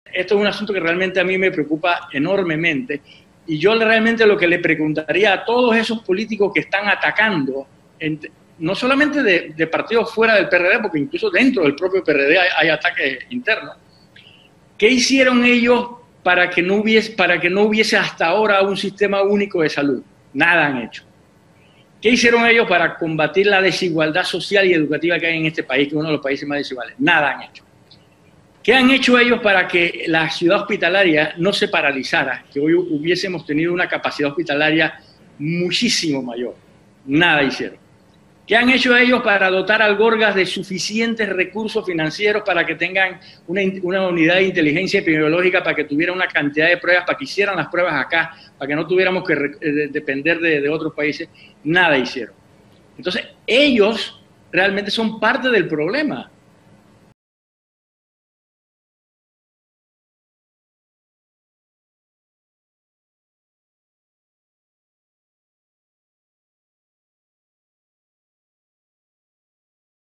Esto es un asunto que realmente a mí me preocupa enormemente. Y yo realmente lo que le preguntaría a todos esos políticos que están atacando, no solamente de partidos fuera del PRD, porque incluso dentro del propio PRD hay ataques internos, ¿qué hicieron ellos para que no hubiese hasta ahora un sistema único de salud? Nada han hecho. ¿Qué hicieron ellos para combatir la desigualdad social y educativa que hay en este país, que es uno de los países más desiguales? Nada han hecho. ¿Qué han hecho ellos para que la ciudad hospitalaria no se paralizara, que hoy hubiésemos tenido una capacidad hospitalaria muchísimo mayor? Nada hicieron. ¿Qué han hecho ellos para dotar al Gorgas de suficientes recursos financieros para que tengan una unidad de inteligencia epidemiológica, para que tuviera una cantidad de pruebas, para que hicieran las pruebas acá, para que no tuviéramos que depender de otros países? Nada hicieron. Entonces, ellos realmente son parte del problema.